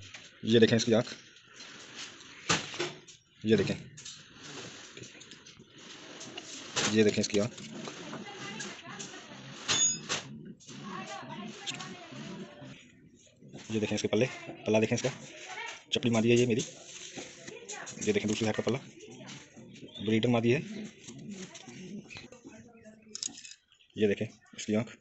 ये देखें इसकी आँख, ये देखें, ये देखें इसकी आँख, ये देखें इसके पल्ला देखें इसका, चपड़ी मादी है ये मेरी। ये देखें दूसरी साइड का पल्ला, ब्रीडर मादी है। ये देखें इसकी आँख,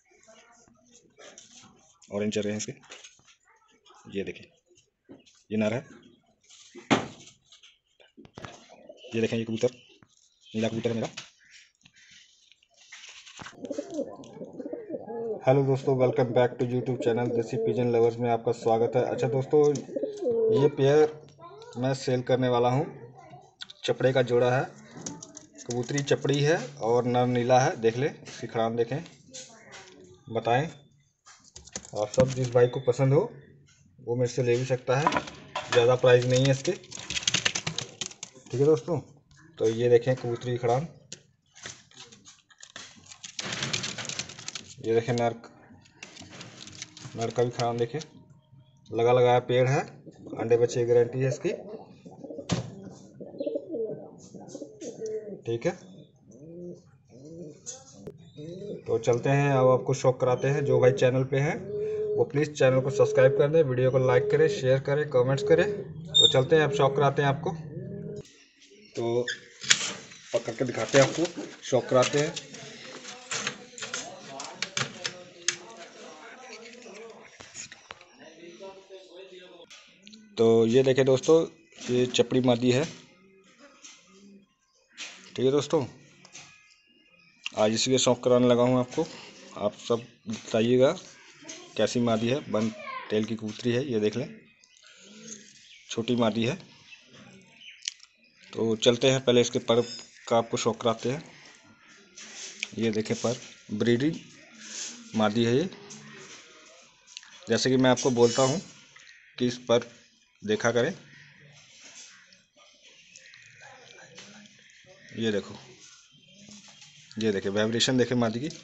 ऑरेंज चल रहे हैं इसके। ये देखें ये नर है। ये देखें ये कबूतर, नीला कबूतर है मेरा। हेलो दोस्तों, welcome back to YouTube channel Desi pigeon lovers में आपका स्वागत है। अच्छा दोस्तों, ये पेयर मैं सेल करने वाला हूँ। चपड़े का जोड़ा है, कबूतरी चपड़ी है और नर नीला है। देख ले इसकी खड़ान देखें, बताएं। और सब जिस भाई को पसंद हो वो मेरे से ले भी सकता है, ज़्यादा प्राइस नहीं है इसके। ठीक है दोस्तों, तो ये देखें कबूतरी खड़ान, ये देखें नर का भी खड़ान देखें, लगा लगाया पेड़ है। अंडे बच्चे की गारंटी है इसकी। ठीक है, तो चलते हैं, अब आपको शौक कराते हैं। जो भाई चैनल पे हैं वो प्लीज़ चैनल को सब्सक्राइब कर दें, वीडियो को लाइक करें, शेयर करें, कमेंट्स करें। तो चलते हैं, अब शौक कराते हैं आपको। तो पकड़ के दिखाते हैं आपको, शौक कराते हैं। तो ये देखें दोस्तों, ये चपड़ी मादी है। ठीक है दोस्तों, आज इसी के शौक कराने लगा हूँ आपको। आप सब बताइएगा कैसी मादी है। बन तेल की कबूतरी है, ये देख लें, छोटी मादी है। तो चलते हैं, पहले इसके पर का आपको शौक कराते हैं। ये देखें पर, ब्रीडिंग मादी है ये। जैसे कि मैं आपको बोलता हूँ कि इस पर देखा करें। ये देखो, ये देखें वाइब्रेशन देखें मादी की।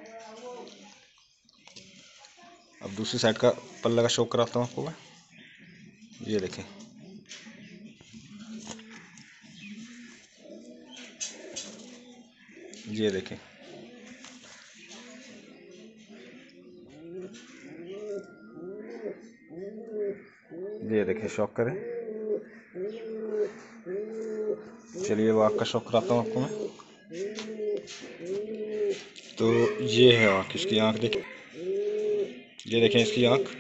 अब दूसरी साइड का पल्ला का शौक कराता हूँ आपको मैं। ये देखें, ये देखें, ये देखें, शौक करें। चलिए वो आँख का शौक कराता हूँ आपको मैं। तो ये है आँख, इसकी आँख देखें, ये देखें इसकी आँख,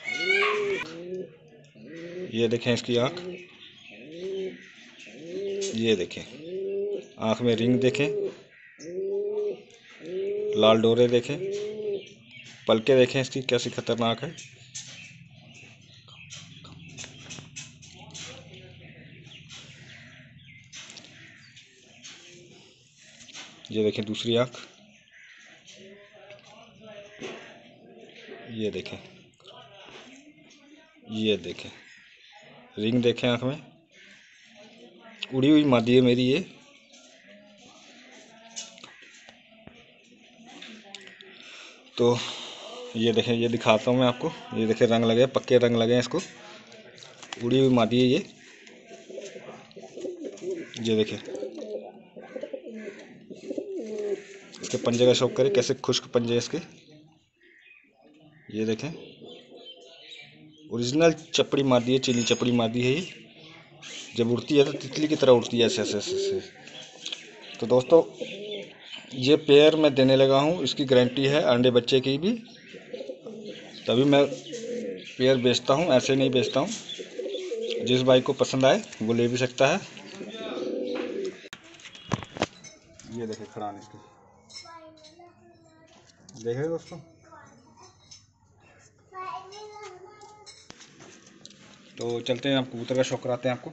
ये देखें इसकी आँख, ये देखें आँख में रिंग देखें, लाल डोरे देखें, पलके देखें इसकी कैसी खतरनाक है। ये देखें दूसरी आँख, ये देखें, ये देखें रिंग देखें आँख में। उड़ी हुई मादी है मेरी ये। तो ये देखें, ये दिखाता हूँ मैं आपको। ये देखें रंग लगे, पक्के रंग लगे हैं इसको। उड़ी हुई मादी है ये। ये देखें इसके पंजे का शौक करें, कैसे खुश्क पंजे हैं इसके। ये देखें ओरिजिनल चपड़ी मादी है, चीनी चपड़ी मादी है ये। जब उड़ती है तो तितली की तरह उड़ती है, ऐसे ऐसे ऐसे। तो दोस्तों, ये पेयर मैं देने लगा हूँ, इसकी गारंटी है अंडे बच्चे की भी। तभी मैं पेयर बेचता हूँ, ऐसे नहीं बेचता हूँ। जिस भाई को पसंद आए वो ले भी सकता है। ये देखें खड़ान इसकी, देख रहे दोस्तों। तो चलते हैं, आप कबूतर का शौक कराते हैं आपको।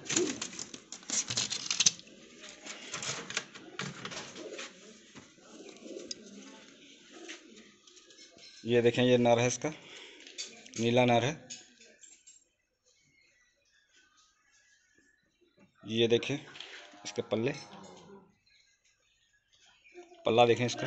ये देखें, ये नर है इसका, नीला नर है। ये देखें इसके पल्ला देखें इसका,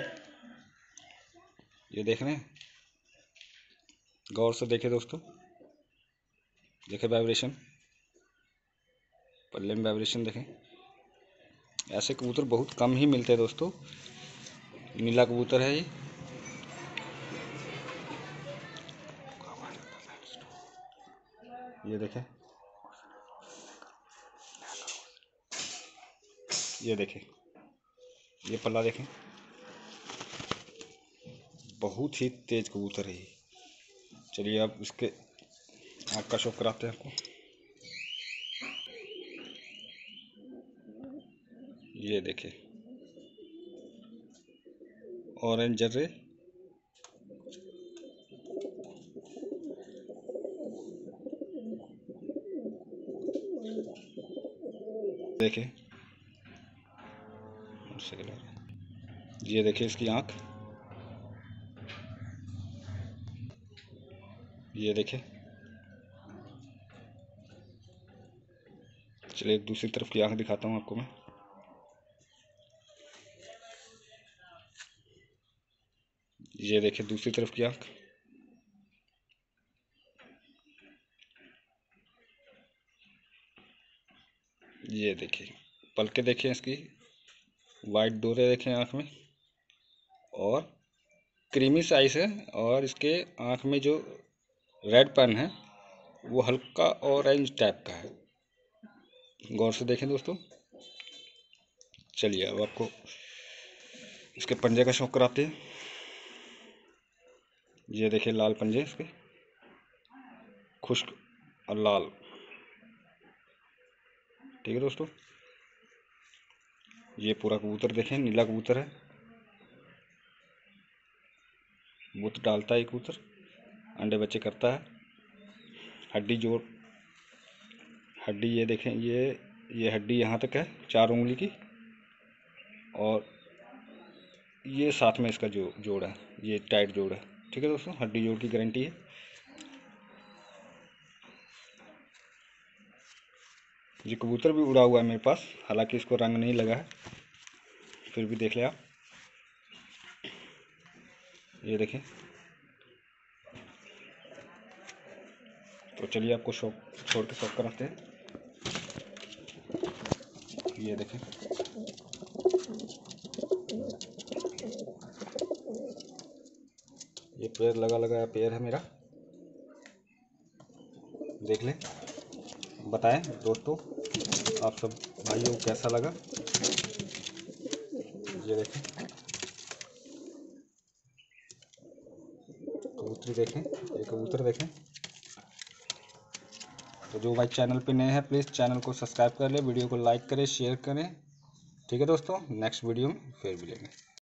ये देख रहे हैं, गौर से देखें दोस्तों। देखें वाइब्रेशन, पल्ले में वाइब्रेशन देखें। ऐसे कबूतर बहुत कम ही मिलते हैं दोस्तों। नीला कबूतर है ये देखें, ये देखें, ये पल्ला देखें, बहुत ही तेज कबूतर है ये। चलिए अब इसके आँख का शौक कराते हैं आपको। ये देखें, ऑरेंज जर्रे, देखें, ये देखिए इसकी आँख, ये देखें। चलिए एक दूसरी तरफ की आँख दिखाता हूँ आपको मैं। ये देखिए दूसरी तरफ की आँख, ये देखिए पलके देखें इसकी, वाइट डोरे देखें आँख में, और क्रीमी साइज है। और इसके आँख में जो रेड पैन है वो हल्का ऑरेंज टाइप का है। गौर से देखें दोस्तों। चलिए अब आपको इसके पंजे का शौक कराते हैं। ये देखिए लाल पंजे इसके, खुश्क और लाल। ठीक है दोस्तों, ये पूरा कबूतर देखें, नीला कबूतर है, बुत डालता है कबूतर, अंडे बच्चे करता है। हड्डी जोड़, हड्डी ये देखें, ये हड्डी यहाँ तक है 4 उंगली की, और ये साथ में इसका जो जोड़ है ये टाइट जोड़ है। ठीक है दोस्तों, हड्डी जोड़ की गारंटी है। ये कबूतर भी उड़ा हुआ है मेरे पास, हालांकि इसको रंग नहीं लगा है, फिर भी देख लिया। ये देखें। तो चलिए आपको शौक छोड़ के शौक कराते हैं। ये देखें, ये पेड़ लगा लगाया पेड़ है मेरा, देख लें। बताएं दोस्तों आप सब भाइयों को कैसा लगा। ये देखें कबूतरी देखें, ये कबूतर देखें। तो जो भाई चैनल पे नए हैं प्लीज़ चैनल को सब्सक्राइब कर लें, वीडियो को लाइक करें, शेयर करें। ठीक है दोस्तों, नेक्स्ट वीडियो में फिर मिलेंगे।